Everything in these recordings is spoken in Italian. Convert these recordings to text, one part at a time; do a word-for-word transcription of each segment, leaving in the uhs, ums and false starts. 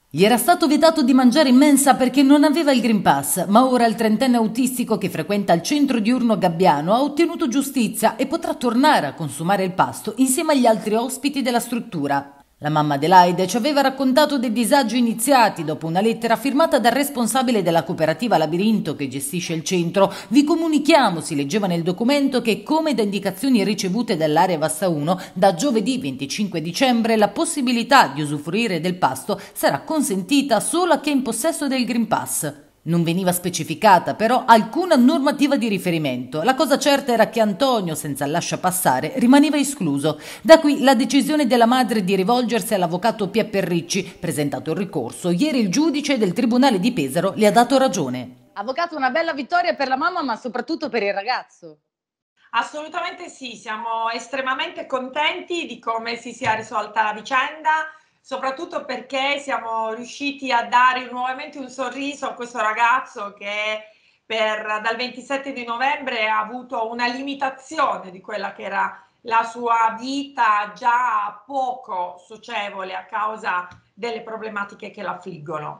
Gli era stato vietato di mangiare in mensa perché non aveva il Green Pass, ma ora il trentenne autistico che frequenta il centro diurno Gabbiano ha ottenuto giustizia e potrà tornare a consumare il pasto insieme agli altri ospiti della struttura. La mamma Adelaide ci aveva raccontato dei disagi iniziati dopo una lettera firmata dal responsabile della cooperativa Labirinto che gestisce il centro. Vi comunichiamo, si leggeva nel documento, che come da indicazioni ricevute dall'area Vassa uno, da giovedì venticinque dicembre la possibilità di usufruire del pasto sarà consentita solo a chi è in possesso del Green Pass. Non veniva specificata però alcuna normativa di riferimento. La cosa certa era che Antonio, senza lascia passare, rimaneva escluso. Da qui la decisione della madre di rivolgersi all'avvocato Pier Ricci. Presentato il ricorso, ieri il giudice del Tribunale di Pesaro le ha dato ragione. Avvocato, una bella vittoria per la mamma, ma soprattutto per il ragazzo. Assolutamente sì, siamo estremamente contenti di come si sia risolta la vicenda, soprattutto perché siamo riusciti a dare nuovamente un sorriso a questo ragazzo che per, dal ventisette di novembre ha avuto una limitazione di quella che era la sua vita già poco socievole a causa delle problematiche che l'affliggono.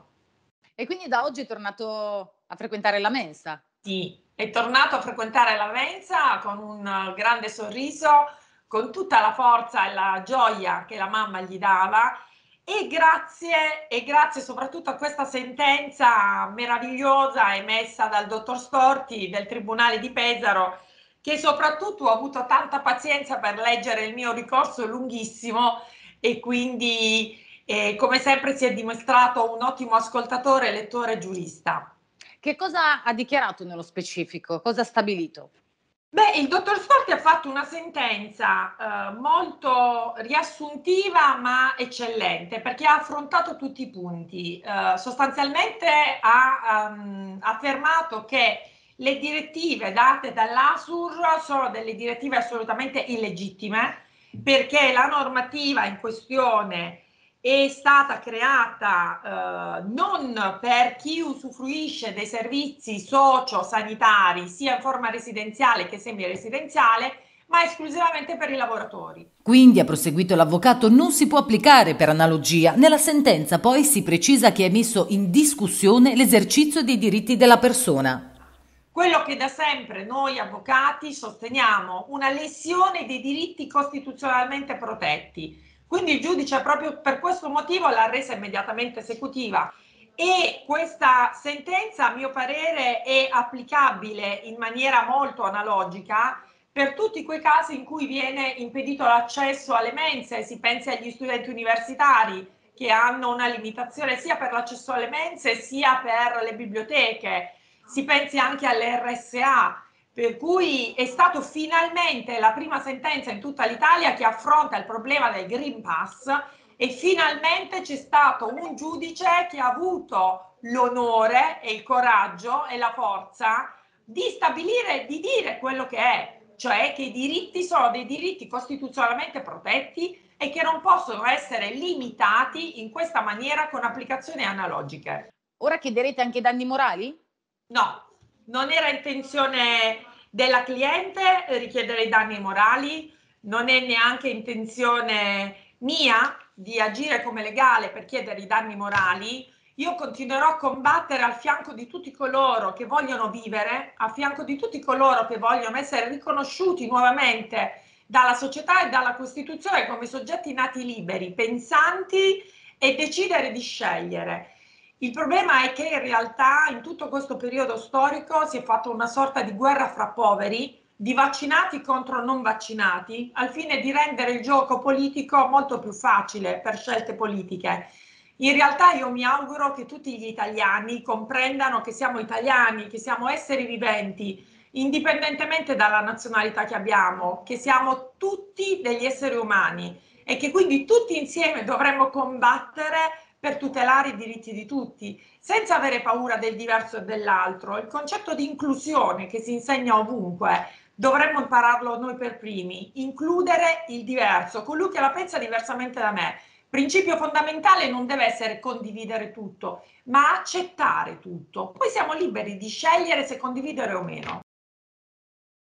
E quindi da oggi è tornato a frequentare la mensa? Sì, è tornato a frequentare la mensa con un grande sorriso, con tutta la forza e la gioia che la mamma gli dava e grazie, e grazie soprattutto a questa sentenza meravigliosa emessa dal dottor Storti del Tribunale di Pesaro, che soprattutto ha avuto tanta pazienza per leggere il mio ricorso lunghissimo e quindi eh, come sempre si è dimostrato un ottimo ascoltatore, lettore e giurista. Che cosa ha dichiarato nello specifico? Cosa ha stabilito? Beh, il dottor Storti ha fatto una sentenza eh, molto riassuntiva ma eccellente perché ha affrontato tutti i punti. Eh, sostanzialmente ha um, affermato che le direttive date dall'A S U R sono delle direttive assolutamente illegittime perché la normativa in questione è stata creata eh, non per chi usufruisce dei servizi socio-sanitari sia in forma residenziale che semi-residenziale, ma esclusivamente per i lavoratori. Quindi, ha proseguito l'avvocato, non si può applicare per analogia. Nella sentenza poi si precisa che è messo in discussione l'esercizio dei diritti della persona. Quello che da sempre noi avvocati sosteniamo, una lesione dei diritti costituzionalmente protetti. Quindi il giudice proprio per questo motivo l'ha resa immediatamente esecutiva e questa sentenza a mio parere è applicabile in maniera molto analogica per tutti quei casi in cui viene impedito l'accesso alle mense. Si pensi agli studenti universitari che hanno una limitazione sia per l'accesso alle mense sia per le biblioteche, si pensi anche all'R S A, per cui è stato finalmente la prima sentenza in tutta l'Italia che affronta il problema del Green Pass e finalmente c'è stato un giudice che ha avuto l'onore e il coraggio e la forza di stabilire, di dire quello che è, cioè che i diritti sono dei diritti costituzionalmente protetti e che non possono essere limitati in questa maniera con applicazioni analogiche. Ora chiederete anche danni morali? No, non era intenzione della cliente richiedere i danni morali, non è neanche intenzione mia di agire come legale per chiedere i danni morali. Io continuerò a combattere al fianco di tutti coloro che vogliono vivere, a fianco di tutti coloro che vogliono essere riconosciuti nuovamente dalla società e dalla Costituzione come soggetti nati liberi, pensanti e decidere di scegliere. Il problema è che in realtà in tutto questo periodo storico si è fatta una sorta di guerra fra poveri, di vaccinati contro non vaccinati, al fine di rendere il gioco politico molto più facile per scelte politiche. In realtà io mi auguro che tutti gli italiani comprendano che siamo italiani, che siamo esseri viventi, indipendentemente dalla nazionalità che abbiamo, che siamo tutti degli esseri umani e che quindi tutti insieme dovremmo combattere per tutelare i diritti di tutti, senza avere paura del diverso e dell'altro. Il concetto di inclusione che si insegna ovunque, dovremmo impararlo noi per primi, includere il diverso, colui che la pensa diversamente da me. Principio fondamentale non deve essere condividere tutto, ma accettare tutto. Poi siamo liberi di scegliere se condividere o meno.